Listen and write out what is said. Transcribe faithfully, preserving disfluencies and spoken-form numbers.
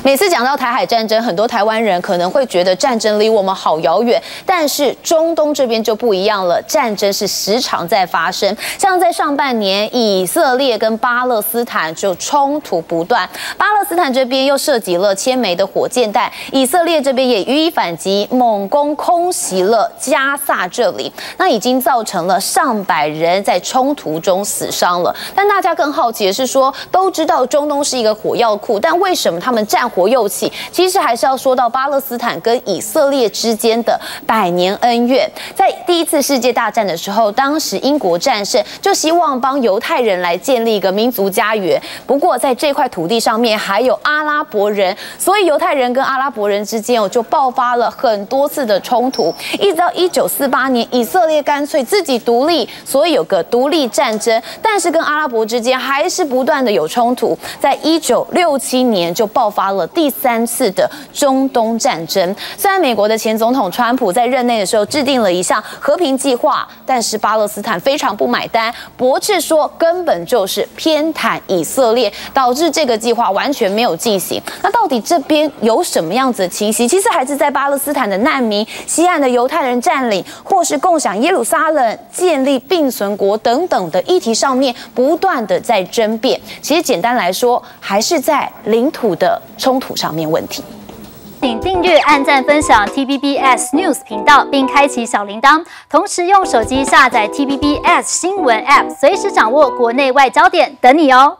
每次讲到台海战争，很多台湾人可能会觉得战争离我们好遥远，但是中东这边就不一样了，战争是时常在发生。像在上半年，以色列跟巴勒斯坦就冲突不断，巴勒斯坦这边又射击了千枚的火箭弹，以色列这边也予以反击，猛攻空袭了加萨这里，那已经造成了上百人在冲突中死伤了。但大家更好奇的是说，都知道中东是一个火药库，但为什么他们战火又起？其实还是要说到巴勒斯坦跟以色列之间的百年恩怨。在第一次世界大战的时候，当时英国战胜，就希望帮犹太人来建立一个民族家园。不过在这块土地上面还有阿拉伯人，所以犹太人跟阿拉伯人之间哦就爆发了很多次的冲突，一直到一九四八年，以色列干脆自己独立，所以有个独立战争。但是跟阿拉伯之间还是不断的有冲突，在一九六七年就爆发了第三次的中东战争。虽然美国的前总统川普在任内的时候制定了一项和平计划，但是巴勒斯坦非常不买单，驳斥说根本就是偏袒以色列，导致这个计划完全没有进行。那到底这边有什么样子的情形？其实还是在巴勒斯坦的难民、西岸的犹太人占领，或是共享耶路撒冷、建立并存国等等的议题上面，不断的在争辩。其实简单来说，还是在领土的冲突上面问题。 请订阅、按赞、分享 T V B S News 频道，并开启小铃铛。同时用手机下载 T V B S 新闻 App， 随时掌握国内外焦点，等你哦。